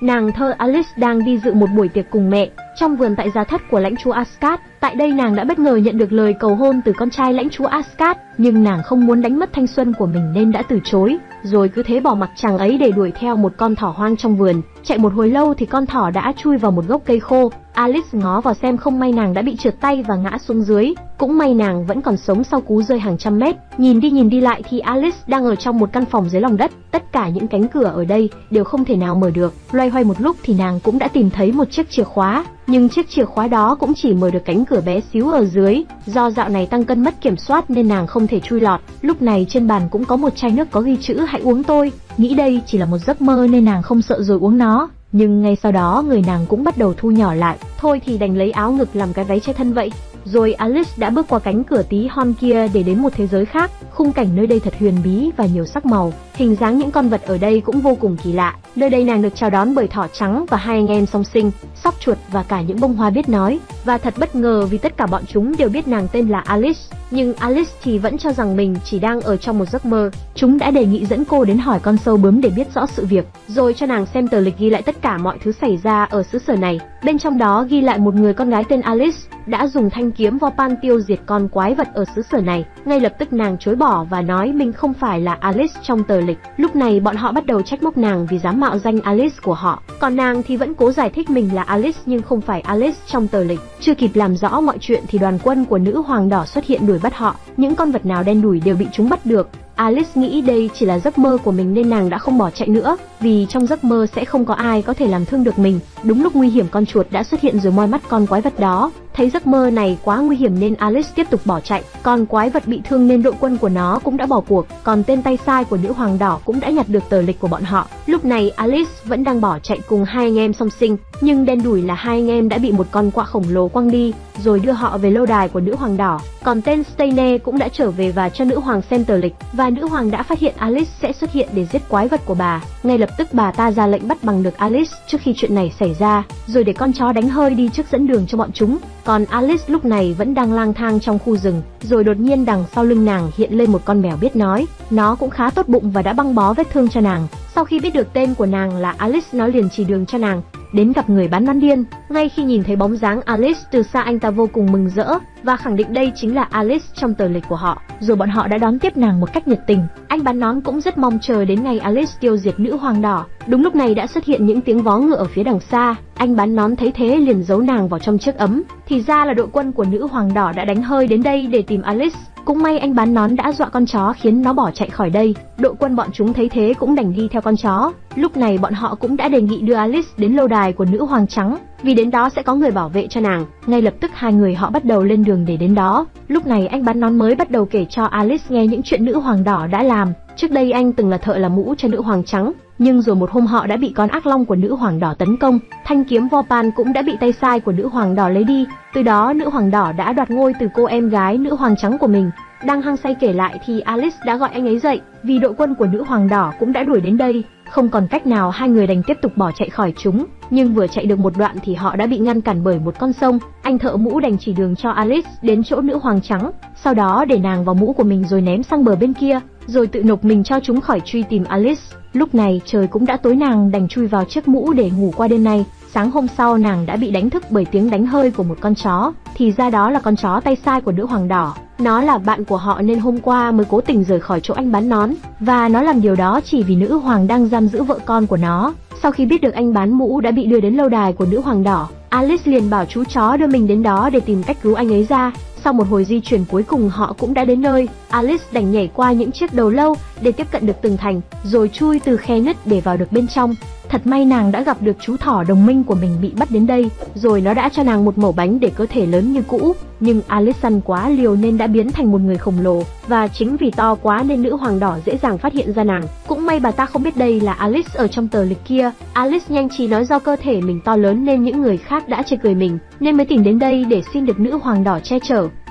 Nàng thơ Alice đang đi dự một buổi tiệc cùng mẹ trong vườn tại gia thất của lãnh chúa Asgard. Tại đây nàng đã bất ngờ nhận được lời cầu hôn từ con trai lãnh chúa Asgard, nhưng nàng không muốn đánh mất thanh xuân của mình nên đã từ chối, rồi cứ thế bỏ mặc chàng ấy để đuổi theo một con thỏ hoang trong vườn. Chạy một hồi lâu thì con thỏ đã chui vào một gốc cây khô. Alice ngó vào xem, không may nàng đã bị trượt tay và ngã xuống dưới. Cũng may nàng vẫn còn sống sau cú rơi hàng trăm mét. Nhìn đi lại thì Alice đang ở trong một căn phòng dưới lòng đất. Tất cả những cánh cửa ở đây đều không thể nào mở được. Loay hoay một lúc thì nàng cũng đã tìm thấy một chiếc chìa khóa, nhưng chiếc chìa khóa đó cũng chỉ mở được cánh cửa bé xíu ở dưới. Do dạo này tăng cân mất kiểm soát nên nàng không thể chui lọt. Lúc này trên bàn cũng có một chai nước có ghi chữ hãy uống tôi. Nghĩ đây chỉ là một giấc mơ nên nàng không sợ rồi uống nó. Nhưng ngay sau đó người nàng cũng bắt đầu thu nhỏ lại. Thôi thì đành lấy áo ngực làm cái váy che thân vậy. Rồi Alice đã bước qua cánh cửa tí hon kia để đến một thế giới khác. Khung cảnh nơi đây thật huyền bí và nhiều sắc màu. Hình dáng những con vật ở đây cũng vô cùng kỳ lạ. Nơi đây nàng được chào đón bởi thỏ trắng và hai anh em song sinh, sóc chuột và cả những bông hoa biết nói. Và thật bất ngờ vì tất cả bọn chúng đều biết nàng tên là Alice. Nhưng Alice thì vẫn cho rằng mình chỉ đang ở trong một giấc mơ. Chúng đã đề nghị dẫn cô đến hỏi con sâu bướm để biết rõ sự việc, rồi cho nàng xem tờ lịch ghi lại tất cả mọi thứ xảy ra ở xứ sở này. Bên trong đó ghi lại một người con gái tên Alice đã dùng thanh kiếm Vorpan tiêu diệt con quái vật ở xứ sở này. Ngay lập tức nàng chối bỏ và nói mình không phải là Alice trong tờ lịch. Lúc này bọn họ bắt đầu trách móc nàng vì dám mạo danh Alice của họ. Còn nàng thì vẫn cố giải thích mình là Alice nhưng không phải Alice trong tờ lịch. Chưa kịp làm rõ mọi chuyện thì đoàn quân của nữ hoàng đỏ xuất hiện đuổi bắt họ. Những con vật nào đen đủi đều bị chúng bắt được. Alice nghĩ đây chỉ là giấc mơ của mình nên nàng đã không bỏ chạy nữa, vì trong giấc mơ sẽ không có ai có thể làm thương được mình. Đúng lúc nguy hiểm, con chuột đã xuất hiện rồi moi mắt con quái vật đó. Thấy giấc mơ này quá nguy hiểm nên Alice tiếp tục bỏ chạy. Con quái vật bị thương nên đội quân của nó cũng đã bỏ cuộc, còn tên tay sai của nữ hoàng đỏ cũng đã nhặt được tờ lịch của bọn họ. Lúc này Alice vẫn đang bỏ chạy cùng hai anh em song sinh, nhưng đen đủi là hai anh em đã bị một con quạ khổng lồ quăng đi, rồi đưa họ về lâu đài của nữ hoàng đỏ. Còn tên Steiner cũng đã trở về và cho nữ hoàng xem tờ lịch, và nữ hoàng đã phát hiện Alice sẽ xuất hiện để giết quái vật của bà. Ngay lập tức bà ta ra lệnh bắt bằng được Alice trước khi chuyện này xảy ra, rồi để con chó đánh hơi đi trước dẫn đường cho bọn chúng. Còn Alice lúc này vẫn đang lang thang trong khu rừng, rồi đột nhiên đằng sau lưng nàng hiện lên một con mèo biết nói. Nó cũng khá tốt bụng và đã băng bó vết thương cho nàng. Sau khi biết được tên của nàng là Alice, nó liền chỉ đường cho nàng đến gặp người bán nón điên. Ngay khi nhìn thấy bóng dáng Alice từ xa, anh ta vô cùng mừng rỡ và khẳng định đây chính là Alice trong tờ lịch của họ. Rồi bọn họ đã đón tiếp nàng một cách nhiệt tình. Anh bán nón cũng rất mong chờ đến ngày Alice tiêu diệt nữ hoàng đỏ. Đúng lúc này đã xuất hiện những tiếng vó ngựa ở phía đằng xa. Anh bán nón thấy thế liền giấu nàng vào trong chiếc ấm. Thì ra là đội quân của nữ hoàng đỏ đã đánh hơi đến đây để tìm Alice. Cũng may anh bán nón đã dọa con chó khiến nó bỏ chạy khỏi đây. Đội quân bọn chúng thấy thế cũng đành đi theo con chó. Lúc này bọn họ cũng đã đề nghị đưa Alice đến lâu đài của nữ hoàng trắng, vì đến đó sẽ có người bảo vệ cho nàng. Ngay lập tức hai người họ bắt đầu lên đường để đến đó. Lúc này anh bán nón mới bắt đầu kể cho Alice nghe những chuyện nữ hoàng đỏ đã làm. Trước đây anh từng là thợ làm mũ cho nữ hoàng trắng, nhưng rồi một hôm họ đã bị con ác long của nữ hoàng đỏ tấn công. Thanh kiếm Vorpan cũng đã bị tay sai của nữ hoàng đỏ lấy đi. Từ đó nữ hoàng đỏ đã đoạt ngôi từ cô em gái nữ hoàng trắng của mình. Đang hăng say kể lại thì Alice đã gọi anh ấy dậy, vì đội quân của nữ hoàng đỏ cũng đã đuổi đến đây. Không còn cách nào, hai người đành tiếp tục bỏ chạy khỏi chúng. Nhưng vừa chạy được một đoạn thì họ đã bị ngăn cản bởi một con sông. Anh thợ mũ đành chỉ đường cho Alice đến chỗ nữ hoàng trắng, sau đó để nàng vào mũ của mình rồi ném sang bờ bên kia, rồi tự nộp mình cho chúng khỏi truy tìm Alice. Lúc này trời cũng đã tối, nàng đành chui vào chiếc mũ để ngủ qua đêm nay. Sáng hôm sau nàng đã bị đánh thức bởi tiếng đánh hơi của một con chó. Thì ra đó là con chó tay sai của nữ hoàng đỏ. Nó là bạn của họ nên hôm qua mới cố tình rời khỏi chỗ anh bán nón, và nó làm điều đó chỉ vì nữ hoàng đang giam giữ vợ con của nó. Sau khi biết được anh bán mũ đã bị đưa đến lâu đài của nữ hoàng đỏ, Alice liền bảo chú chó đưa mình đến đó để tìm cách cứu anh ấy ra. Sau một hồi di chuyển cuối cùng họ cũng đã đến nơi. Alice đành nhảy qua những chiếc đầu lâu để tiếp cận được tường thành, rồi chui từ khe nứt để vào được bên trong. Thật may nàng đã gặp được chú thỏ đồng minh của mình bị bắt đến đây, rồi nó đã cho nàng một mẩu bánh để cơ thể lớn như cũ. Nhưng Alice săn quá liều nên đã biến thành một người khổng lồ, và chính vì to quá nên nữ hoàng đỏ dễ dàng phát hiện ra nàng. Cũng may bà ta không biết đây là Alice ở trong tờ lịch kia. Alice nhanh trí nói do cơ thể mình to lớn nên những người khác đã chê cười mình, nên mới tìm đến đây để xin được nữ hoàng đỏ che chở.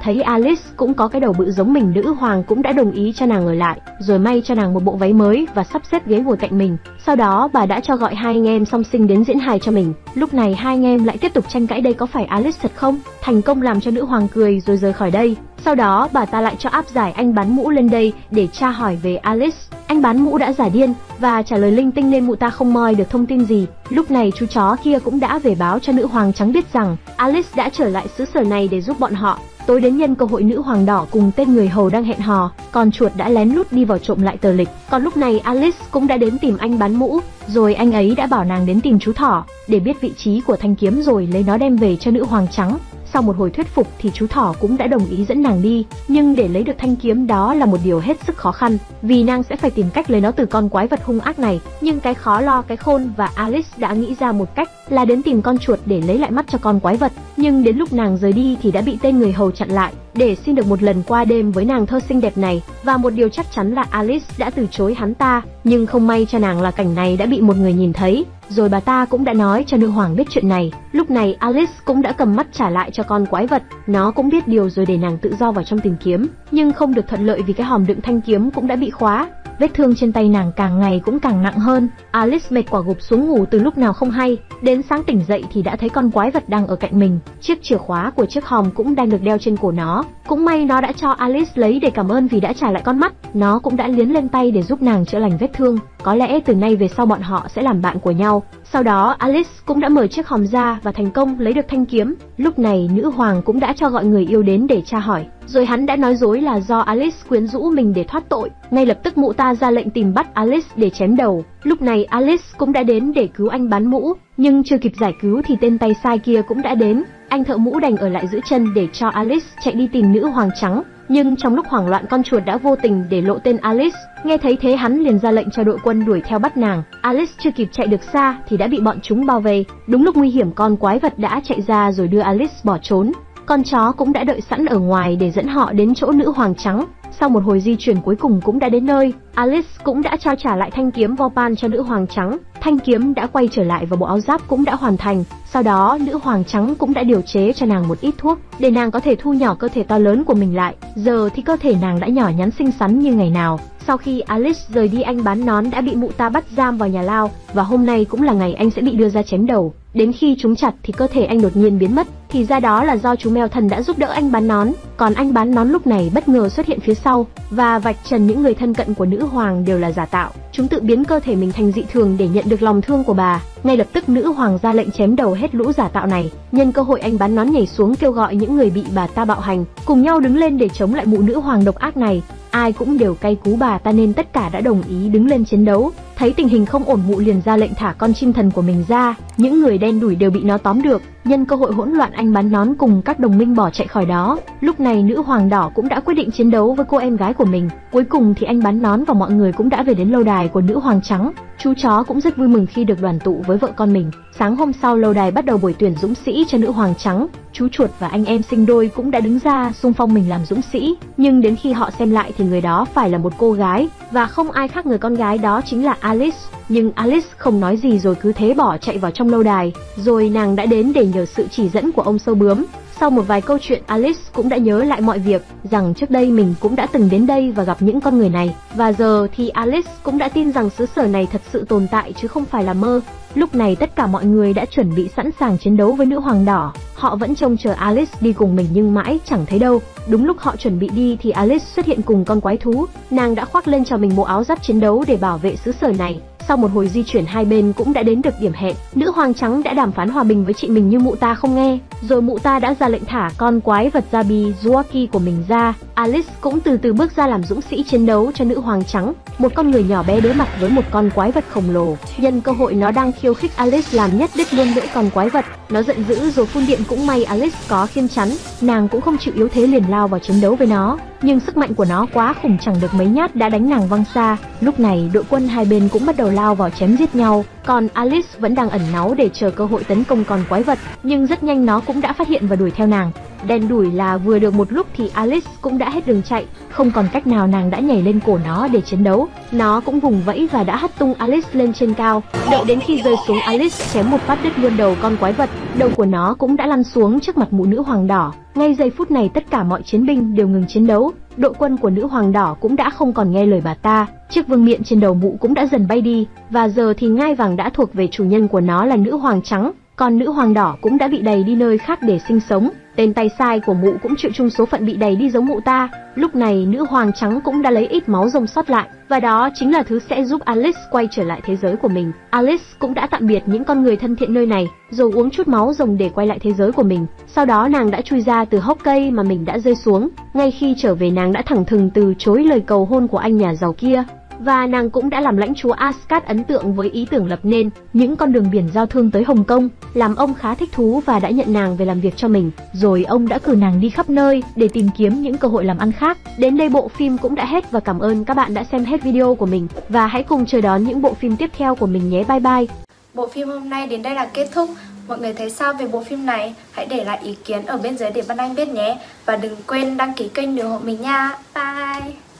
Thấy Alice cũng có cái đầu bự giống mình, nữ hoàng cũng đã đồng ý cho nàng ở lại, rồi may cho nàng một bộ váy mới và sắp xếp ghế ngồi cạnh mình. Sau đó bà đã cho gọi hai anh em song sinh đến diễn hài cho mình. Lúc này hai anh em lại tiếp tục tranh cãi đây có phải Alice thật không, thành công làm cho nữ hoàng cười rồi rời khỏi đây. Sau đó bà ta lại cho áp giải anh bán mũ lên đây để tra hỏi về Alice. Anh bán mũ đã giả điên và trả lời linh tinh nên mụ ta không moi được thông tin gì. Lúc này chú chó kia cũng đã về báo cho nữ hoàng trắng biết rằng Alice đã trở lại xứ sở này để giúp bọn họ. Tối đến nhân cơ hội nữ hoàng đỏ cùng tên người hầu đang hẹn hò, con chuột đã lén lút đi vào trộm lại tờ lịch. Còn lúc này Alice cũng đã đến tìm anh bán mũ, rồi anh ấy đã bảo nàng đến tìm chú thỏ để biết vị trí của thanh kiếm rồi lấy nó đem về cho nữ hoàng trắng. Sau một hồi thuyết phục thì chú thỏ cũng đã đồng ý dẫn nàng đi, nhưng để lấy được thanh kiếm đó là một điều hết sức khó khăn, vì nàng sẽ phải tìm cách lấy nó từ con quái vật hung ác này. Nhưng cái khó lo cái khôn và Alice đã nghĩ ra một cách là đến tìm con chuột để lấy lại mắt cho con quái vật. Nhưng đến lúc nàng rời đi thì đã bị tên người hầu chặn lại để xin được một lần qua đêm với nàng thơ xinh đẹp này, và một điều chắc chắn là Alice đã từ chối hắn ta. Nhưng không may cho nàng là cảnh này đã bị một người nhìn thấy, rồi bà ta cũng đã nói cho nữ hoàng biết chuyện này. Lúc này Alice cũng đã cầm mắt trả lại cho con quái vật, nó cũng biết điều rồi để nàng tự do vào trong tìm kiếm, nhưng không được thuận lợi vì cái hòm đựng thanh kiếm cũng đã bị khóa. Vết thương trên tay nàng càng ngày cũng càng nặng hơn. Alice mệt quả gục xuống ngủ từ lúc nào không hay, đến sáng tỉnh dậy thì đã thấy con quái vật đang ở cạnh mình. Chiếc chìa khóa của chiếc hòm cũng đang được đeo trên cổ nó. Cũng may nó đã cho Alice lấy để cảm ơn vì đã trả lại con mắt. Nó cũng đã liến lên tay để giúp nàng chữa lành vết thương. Có lẽ từ nay về sau bọn họ sẽ làm bạn của nhau. Sau đó Alice cũng đã mở chiếc hòm ra và thành công lấy được thanh kiếm. Lúc này nữ hoàng cũng đã cho gọi người yêu đến để tra hỏi, rồi hắn đã nói dối là do Alice quyến rũ mình để thoát tội. Ngay lập tức mụ ta ra lệnh tìm bắt Alice để chém đầu. Lúc này Alice cũng đã đến để cứu anh bán mũ, nhưng chưa kịp giải cứu thì tên tay sai kia cũng đã đến. Anh thợ mũ đành ở lại giữ chân để cho Alice chạy đi tìm nữ hoàng trắng. Nhưng trong lúc hoảng loạn con chuột đã vô tình để lộ tên Alice. Nghe thấy thế hắn liền ra lệnh cho đội quân đuổi theo bắt nàng. Alice chưa kịp chạy được xa thì đã bị bọn chúng bao vây. Đúng lúc nguy hiểm con quái vật đã chạy ra rồi đưa Alice bỏ trốn. Con chó cũng đã đợi sẵn ở ngoài để dẫn họ đến chỗ nữ hoàng trắng. Sau một hồi di chuyển cuối cùng cũng đã đến nơi. Alice cũng đã trao trả lại thanh kiếm Vopan cho nữ hoàng trắng. Thanh kiếm đã quay trở lại và bộ áo giáp cũng đã hoàn thành. Sau đó nữ hoàng trắng cũng đã điều chế cho nàng một ít thuốc để nàng có thể thu nhỏ cơ thể to lớn của mình lại. Giờ thì cơ thể nàng đã nhỏ nhắn xinh xắn như ngày nào. Sau khi Alice rời đi, anh bán nón đã bị mụ ta bắt giam vào nhà lao, và hôm nay cũng là ngày anh sẽ bị đưa ra chém đầu. Đến khi chúng chặt thì cơ thể anh đột nhiên biến mất, thì ra đó là do chú mèo thần đã giúp đỡ anh bán nón. Còn anh bán nón lúc này bất ngờ xuất hiện phía sau và vạch trần những người thân cận của nữ hoàng đều là giả tạo. Chúng tự biến cơ thể mình thành dị thường để nhận được lòng thương của bà. Ngay lập tức nữ hoàng ra lệnh chém đầu hết lũ giả tạo này. Nhân cơ hội anh bán nón nhảy xuống kêu gọi những người bị bà ta bạo hành cùng nhau đứng lên để chống lại mụ nữ hoàng độc ác này. Ai cũng đều cay cú bà ta nên tất cả đã đồng ý đứng lên chiến đấu. Thấy tình hình không ổn, mụ liền ra lệnh thả con chim thần của mình ra. Những người đen đủi đều bị nó tóm được. Nhân cơ hội hỗn loạn, anh bán nón cùng các đồng minh bỏ chạy khỏi đó. Lúc này nữ hoàng đỏ cũng đã quyết định chiến đấu với cô em gái của mình. Cuối cùng thì anh bán nón và mọi người cũng đã về đến lâu đài của nữ hoàng trắng. Chú chó cũng rất vui mừng khi được đoàn tụ với vợ con mình. Sáng hôm sau, lâu đài bắt đầu buổi tuyển dũng sĩ cho nữ hoàng trắng. Chú chuột và anh em sinh đôi cũng đã đứng ra xung phong mình làm dũng sĩ. Nhưng đến khi họ xem lại thì người đó phải là một cô gái, và không ai khác người con gái đó chính là Alice. Nhưng Alice không nói gì rồi cứ thế bỏ chạy vào trong lâu đài. Rồi nàng đã đến để nhờ sự chỉ dẫn của ông sâu bướm. Sau một vài câu chuyện, Alice cũng đã nhớ lại mọi việc, rằng trước đây mình cũng đã từng đến đây và gặp những con người này. Và giờ thì Alice cũng đã tin rằng xứ sở này thật sự tồn tại chứ không phải là mơ. Lúc này tất cả mọi người đã chuẩn bị sẵn sàng chiến đấu với nữ hoàng đỏ. Họ vẫn trông chờ Alice đi cùng mình nhưng mãi chẳng thấy đâu. Đúng lúc họ chuẩn bị đi thì Alice xuất hiện cùng con quái thú. Nàng đã khoác lên cho mình bộ áo giáp chiến đấu để bảo vệ xứ sở này. Sau một hồi di chuyển, hai bên cũng đã đến được điểm hẹn. Nữ hoàng trắng đã đàm phán hòa bình với chị mình nhưng mụ ta không nghe. Rồi mụ ta đã ra lệnh thả con quái vật Zabi của mình ra. Alice cũng từ từ bước ra làm dũng sĩ chiến đấu cho nữ hoàng trắng. Một con người nhỏ bé đối mặt với một con quái vật khổng lồ. Nhân cơ hội nó đang khiêu khích Alice làm nhất đứt luôn lưỡi con quái vật. Nó giận dữ rồi phun điện, cũng may Alice có khiên chắn. Nàng cũng không chịu yếu thế liền lao vào chiến đấu với nó. Nhưng sức mạnh của nó quá khủng, chẳng được mấy nhát đã đánh nàng văng xa. Lúc này đội quân hai bên cũng bắt đầu lao vào chém giết nhau. Còn Alice vẫn đang ẩn náu để chờ cơ hội tấn công con quái vật, nhưng rất nhanh nó cũng đã phát hiện và đuổi theo nàng. Đen đủi là vừa được một lúc thì Alice cũng đã hết đường chạy, không còn cách nào nàng đã nhảy lên cổ nó để chiến đấu. Nó cũng vùng vẫy và đã hất tung Alice lên trên cao. Đợi đến khi rơi xuống, Alice chém một phát đứt luôn đầu con quái vật, đầu của nó cũng đã lăn xuống trước mặt mụ nữ hoàng đỏ. Ngay giây phút này tất cả mọi chiến binh đều ngừng chiến đấu, đội quân của nữ hoàng đỏ cũng đã không còn nghe lời bà ta. Chiếc vương miện trên đầu mụ cũng đã dần bay đi, và giờ thì ngai vàng đã thuộc về chủ nhân của nó là nữ hoàng trắng, còn nữ hoàng đỏ cũng đã bị đày đi nơi khác để sinh sống. Tên tay sai của mụ cũng chịu chung số phận bị đày đi giống mụ ta. Lúc này nữ hoàng trắng cũng đã lấy ít máu rồng sót lại, và đó chính là thứ sẽ giúp Alice quay trở lại thế giới của mình. Alice cũng đã tạm biệt những con người thân thiện nơi này, rồi uống chút máu rồng để quay lại thế giới của mình. Sau đó nàng đã chui ra từ hốc cây mà mình đã rơi xuống. Ngay khi trở về, nàng đã thẳng thừng từ chối lời cầu hôn của anh nhà giàu kia. Và nàng cũng đã làm lãnh chúa Asgard ấn tượng với ý tưởng lập nên những con đường biển giao thương tới Hồng Kông, làm ông khá thích thú và đã nhận nàng về làm việc cho mình. Rồi ông đã cử nàng đi khắp nơi để tìm kiếm những cơ hội làm ăn khác. Đến đây bộ phim cũng đã hết và cảm ơn các bạn đã xem hết video của mình. Và hãy cùng chờ đón những bộ phim tiếp theo của mình nhé. Bye bye! Bộ phim hôm nay đến đây là kết thúc. Mọi người thấy sao về bộ phim này? Hãy để lại ý kiến ở bên dưới để Vân Anh biết nhé. Và đừng quên đăng ký kênh để ủng hộ mình nha. Bye!